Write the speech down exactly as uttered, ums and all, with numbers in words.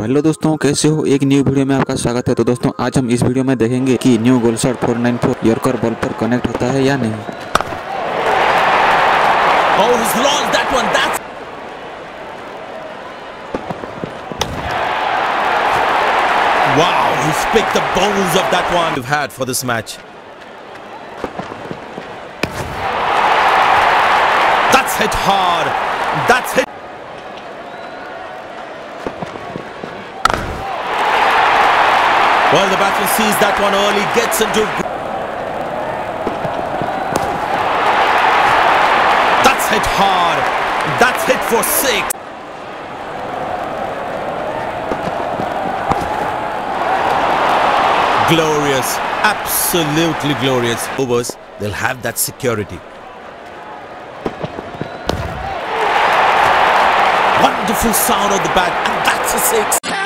Hello दोस्तों, कैसे हो। एक न्यू वीडियो में आपका स्वागत है। तो दोस्तों आज हम इस वीडियो में देखेंगे कि new gold shot four nine four yorker ball पर कनेक्ट होता है या नहीं। Oh, he's lost that one. That's wow, he's picked the bones of that one we've had for this match. That's hit hard. That's hit. Well, the batsman sees that one early, gets into. That's hit hard. That's hit for six. Glorious, absolutely glorious. Overs, they'll have that security. Wonderful sound of the bat, and that's a six.